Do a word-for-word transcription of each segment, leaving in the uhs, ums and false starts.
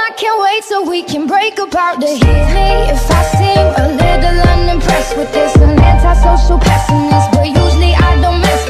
I can't wait so we can break apart the hit me if I seem a little unimpressed with this. An antisocial pessimist, but usually I don't mess.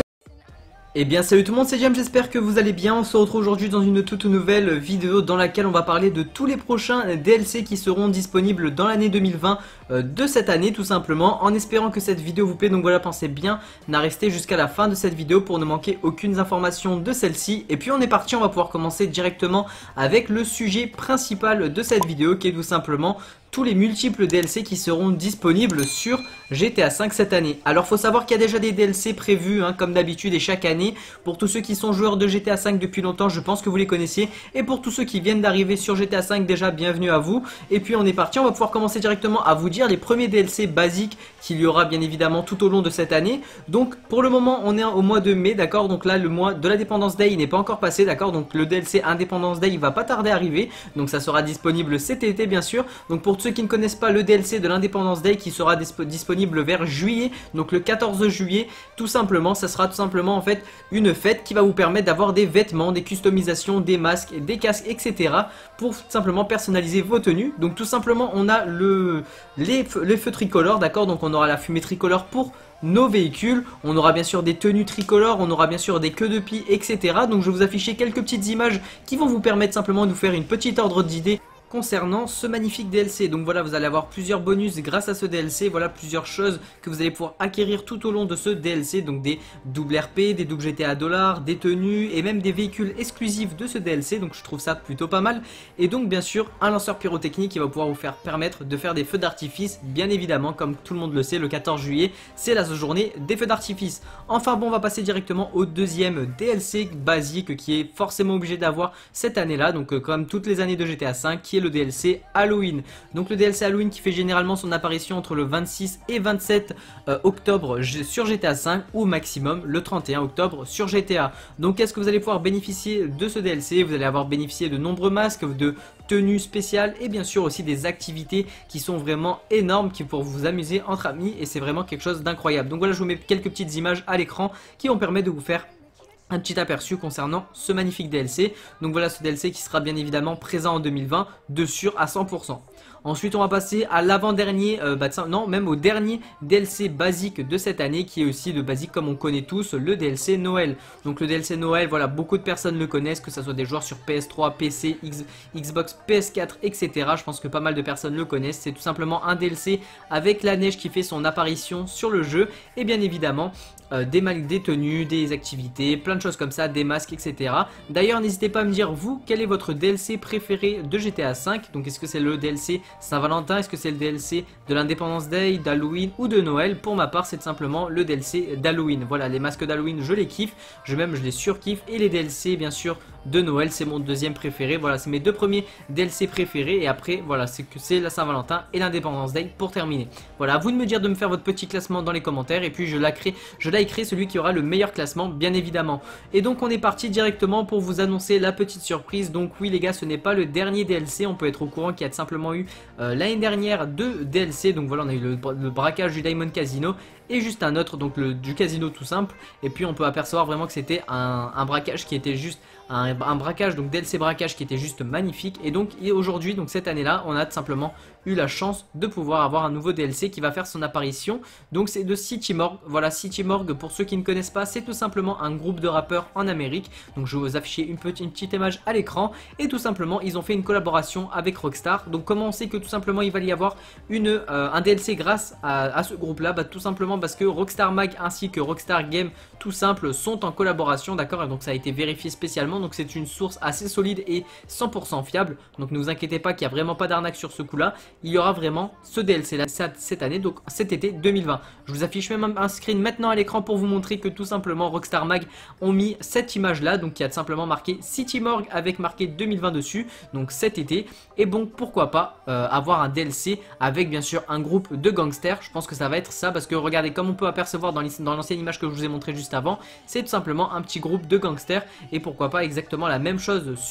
Eh bien salut tout le monde, c'est James, j'espère que vous allez bien. On se retrouve aujourd'hui dans une toute nouvelle vidéo dans laquelle on va parler de tous les prochains D L C qui seront disponibles dans l'année deux mille vingt euh, de cette année tout simplement, en espérant que cette vidéo vous plaît. Donc voilà, pensez bien à rester jusqu'à la fin de cette vidéo pour ne manquer aucune information de celle-ci. Et puis on est parti, on va pouvoir commencer directement avec le sujet principal de cette vidéo, qui est tout simplement tous les multiples D L C qui seront disponibles sur G T A cinq cette année. Alors faut savoir qu'il y a déjà des D L C prévus hein, comme d'habitude et chaque année. Pour tous ceux qui sont joueurs de G T A cinq depuis longtemps, je pense que vous les connaissiez. Et pour tous ceux qui viennent d'arriver sur G T A cinq, déjà bienvenue à vous. Et puis on est parti, on va pouvoir commencer directement à vous dire les premiers D L C basiques qu'il y aura bien évidemment tout au long de cette année. Donc pour le moment on est au mois de mai, d'accord. Donc là le mois de l'Independence Day n'est pas encore passé, d'accord. Donc le D L C Independence Day il va pas tarder à arriver. Donc ça sera disponible cet été bien sûr. Donc pour ceux qui ne connaissent pas le D L C de l'Independence Day qui sera disp disponible vers juillet, donc le quatorze juillet, tout simplement, ça sera tout simplement en fait une fête qui va vous permettre d'avoir des vêtements, des customisations, des masques, des casques, et cetera pour tout simplement personnaliser vos tenues. Donc tout simplement, on a le les, feux, les feux tricolores, d'accord. Donc on aura la fumée tricolore pour nos véhicules, on aura bien sûr des tenues tricolores, on aura bien sûr des queues de pie, et cetera. Donc je vais vous afficher quelques petites images qui vont vous permettre simplement de vous faire une petite ordre d'idée concernant ce magnifique D L C. Donc voilà, vous allez avoir plusieurs bonus grâce à ce D L C. Voilà plusieurs choses que vous allez pouvoir acquérir tout au long de ce D L C. Donc des doubles R P, des doubles G T A dollars, des tenues et même des véhicules exclusifs de ce D L C. Donc je trouve ça plutôt pas mal. Et donc bien sûr un lanceur pyrotechnique qui va pouvoir vous faire permettre de faire des feux d'artifice. Bien évidemment, comme tout le monde le sait, le quatorze juillet c'est la journée des feux d'artifice. Enfin bon, on va passer directement au deuxième D L C basique qui est forcément obligé d'avoir cette année là. Donc euh, comme toutes les années de G T A cinq, qui est le D L C Halloween. Donc le D L C Halloween qui fait généralement son apparition entre le vingt-six et vingt-sept euh, octobre sur G T A cinq, ou au maximum le trente et un octobre sur G T A. Donc qu'est-ce que vous allez pouvoir bénéficier de ce D L C? Vous allez avoir bénéficié de nombreux masques, de tenues spéciales et bien sûr aussi des activités qui sont vraiment énormes, qui pour vous amuser entre amis, et c'est vraiment quelque chose d'incroyable. Donc voilà, je vous mets quelques petites images à l'écran qui vont permettre de vous faire un petit aperçu concernant ce magnifique D L C. Donc voilà ce D L C qui sera bien évidemment présent en deux mille vingt de sûr à cent pour cent. Ensuite on va passer à l'avant-dernier, euh, bah, non même au dernier D L C basique de cette année, qui est aussi le basique comme on connaît tous, le D L C Noël. Donc le D L C Noël, voilà, beaucoup de personnes le connaissent, que ce soit des joueurs sur P S trois, P C, X, Xbox, P S quatre, et cetera. Je pense que pas mal de personnes le connaissent. C'est tout simplement un D L C avec la neige qui fait son apparition sur le jeu, et bien évidemment euh, des, des tenues, des activités, plein de choses comme ça, des masques, et cetera. D'ailleurs n'hésitez pas à me dire vous, quel est votre D L C préféré de G T A cinq. Donc est-ce que c'est le D L C Saint-Valentin, est-ce que c'est le D L C de l'Independence Day, d'Halloween ou de Noël? Pour ma part c'est simplement le D L C d'Halloween. Voilà, les masques d'Halloween je les kiffe, je même je les surkiffe, et les D L C bien sûr de Noël c'est mon deuxième préféré. Voilà, c'est mes deux premiers D L C préférés, et après voilà, c'est que c'est la Saint-Valentin et l'Independence Day pour terminer. Voilà, à vous de me dire, de me faire votre petit classement dans les commentaires, et puis je likerai, je likerai celui qui aura le meilleur classement bien évidemment. Et donc on est parti directement pour vous annoncer la petite surprise. Donc oui les gars, ce n'est pas le dernier D L C, on peut être au courant qu'il y a simplement eu euh, l'année dernière deux D L C. Donc voilà, on a eu le, le braquage du Diamond Casino et juste un autre, donc le du casino tout simple. Et puis on peut apercevoir vraiment que c'était un, un braquage qui était juste un, un braquage, donc D L C braquage qui était juste magnifique. Et donc aujourd'hui, donc cette année là, on a tout simplement eu la chance de pouvoir avoir un nouveau D L C qui va faire son apparition. Donc c'est de City Morgue. Voilà, City Morgue, pour ceux qui ne connaissent pas, c'est tout simplement un groupe de rappeurs en Amérique. Donc je vais vous afficher une petite, une petite image à l'écran, et tout simplement ils ont fait une collaboration avec Rockstar. Donc comment on sait que tout simplement il va y avoir une, euh, un D L C grâce à, à ce groupe là? Bah tout simplement parce que Rockstar Mag ainsi que Rockstar Game tout simple sont en collaboration, d'accord. Et donc ça a été vérifié spécialement, donc c'est une source assez solide et cent pour cent fiable. Donc ne vous inquiétez pas qu'il n'y a vraiment pas d'arnaque sur ce coup là. Il y aura vraiment ce D L C là cette année, donc cet été deux mille vingt. Je vous affiche même un screen maintenant à l'écran pour vous montrer que tout simplement Rockstar Mag ont mis cette image là, donc qui a simplement marqué City Morgue avec marqué deux mille vingt dessus, donc cet été. Et bon, pourquoi pas euh, avoir un D L C avec bien sûr un groupe de gangsters. Je pense que ça va être ça, parce que regardez, comme on peut apercevoir dans l'ancienne image que je vous ai montré juste avant, c'est tout simplement un petit groupe de gangsters. Et pourquoi pas exactement la même chose sur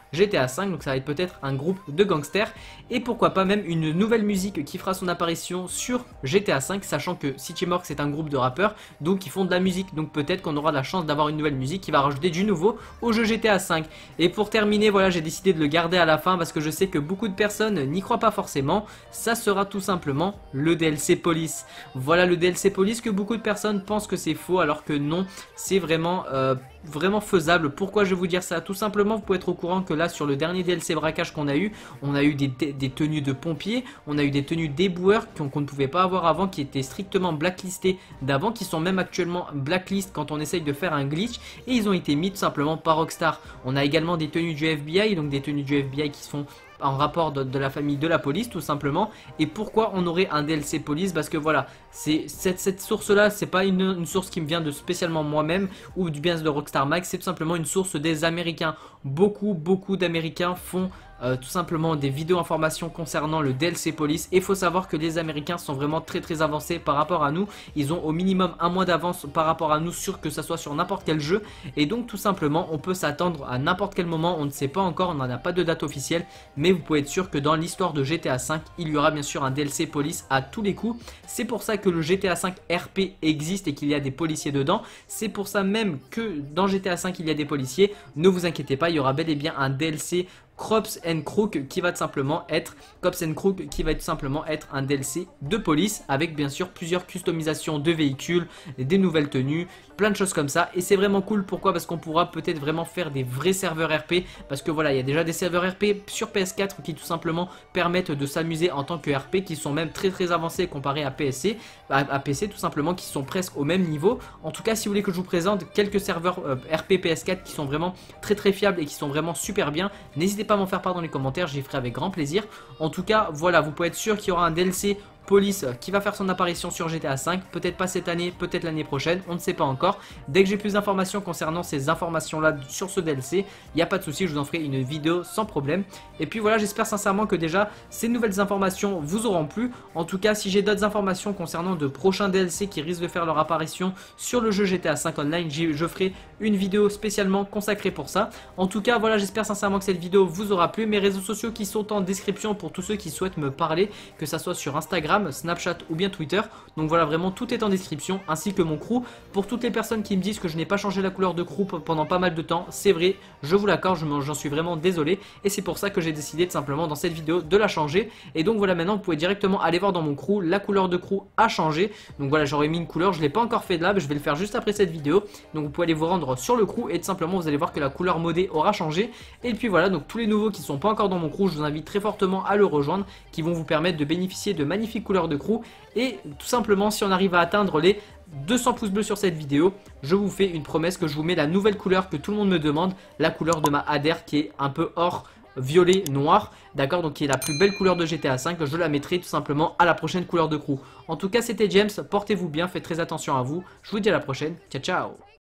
G T A cinq, donc ça va être peut-être un groupe de gangsters et pourquoi pas même une nouvelle musique qui fera son apparition sur G T A cinq, sachant que City Morgue c'est un groupe de rappeurs donc qui font de la musique, donc peut-être qu'on aura la chance d'avoir une nouvelle musique qui va rajouter du nouveau au jeu G T A cinq. Et pour terminer, voilà, j'ai décidé de le garder à la fin parce que je sais que beaucoup de personnes n'y croient pas forcément. Ça sera tout simplement le D L C Police. Voilà le D L C Police que beaucoup de personnes pensent que c'est faux alors que non, c'est vraiment euh, vraiment faisable. Pourquoi je vais vous dire ça? Tout simplement, vous pouvez être au courant que là sur le dernier D L C braquage qu'on a eu, on a eu des, des tenues de pompiers, on a eu des tenues d'éboueurs qu'on qu'on ne pouvait pas avoir avant, qui étaient strictement blacklistées d'avant, qui sont même actuellement blacklist quand on essaye de faire un glitch, et ils ont été mis tout simplement par Rockstar. On a également des tenues du F B I, donc des tenues du F B I qui se font en rapport de, de la famille de la police tout simplement. Et pourquoi on aurait un D L C police? Parce que voilà, c'est cette, cette source là, c'est pas une, une source qui me vient de spécialement moi-même ou du bien de Rockstar Max, c'est tout simplement une source des Américains. Beaucoup beaucoup d'Américains font Euh, tout simplement des vidéos informations concernant le D L C Police, et il faut savoir que les Américains sont vraiment très très avancés par rapport à nous. Ils ont au minimum un mois d'avance par rapport à nous, sur que ça soit sur n'importe quel jeu, et donc tout simplement on peut s'attendre à n'importe quel moment, on ne sait pas encore, on n'en a pas de date officielle, mais vous pouvez être sûr que dans l'histoire de G T A cinq il y aura bien sûr un D L C Police à tous les coups. C'est pour ça que le G T A cinq R P existe et qu'il y a des policiers dedans. C'est pour ça même que dans G T A cinq il y a des policiers. Ne vous inquiétez pas, il y aura bel et bien un D L C Cops and Crook qui va tout simplement être Cops and Crook qui va tout simplement être un D L C de police avec bien sûr plusieurs customisations de véhicules, des nouvelles tenues, plein de choses comme ça. Et c'est vraiment cool. Pourquoi? Parce qu'on pourra peut-être vraiment faire des vrais serveurs R P, parce que voilà, il y a déjà des serveurs R P sur P S quatre qui tout simplement permettent de s'amuser en tant que R P, qui sont même très très avancés comparés à P S C, à, à P C tout simplement, qui sont presque au même niveau. En tout cas, si vous voulez que je vous présente quelques serveurs euh, R P P S quatre qui sont vraiment très très fiables et qui sont vraiment super bien, n'hésitez pas à m'en faire part dans les commentaires, j'y ferai avec grand plaisir. En tout cas, voilà, vous pouvez être sûr qu'il y aura un D L C Police qui va faire son apparition sur G T A cinq, peut-être pas cette année, peut-être l'année prochaine, on ne sait pas encore. Dès que j'ai plus d'informations concernant ces informations là sur ce D L C, il n'y a pas de souci, je vous en ferai une vidéo sans problème. Et puis voilà, j'espère sincèrement que déjà ces nouvelles informations vous auront plu. En tout cas, si j'ai d'autres informations concernant de prochains D L C qui risquent de faire leur apparition sur le jeu G T A cinq Online, je ferai une vidéo spécialement consacrée pour ça. En tout cas, voilà, j'espère sincèrement que cette vidéo vous aura plu. Mes réseaux sociaux qui sont en description pour tous ceux qui souhaitent me parler, que ça soit sur Instagram, Snapchat ou bien Twitter. Donc voilà, vraiment tout est en description, ainsi que mon crew. Pour toutes les personnes qui me disent que je n'ai pas changé la couleur de crew pendant pas mal de temps, c'est vrai, je vous l'accorde, j'en suis vraiment désolé, et c'est pour ça que j'ai décidé de simplement dans cette vidéo de la changer. Et donc voilà, maintenant vous pouvez directement aller voir dans mon crew, la couleur de crew a changé. Donc voilà, j'aurais mis une couleur, je l'ai pas encore fait de là, mais je vais le faire juste après cette vidéo. Donc vous pouvez aller vous rendre sur le crew et tout simplement vous allez voir que la couleur modée aura changé. Et puis voilà, donc tous les nouveaux qui sont pas encore dans mon crew, je vous invite très fortement à le rejoindre, qui vont vous permettre de bénéficier de magnifiques couleurs de crew. Et tout simplement, si on arrive à atteindre les deux cents pouces bleus sur cette vidéo, je vous fais une promesse que je vous mets la nouvelle couleur que tout le monde me demande, la couleur de ma Adder qui est un peu or violet noir, d'accord, donc qui est la plus belle couleur de G T A cinq. Je la mettrai tout simplement à la prochaine couleur de crew. En tout cas, c'était James, portez-vous bien, faites très attention à vous, je vous dis à la prochaine, ciao ciao.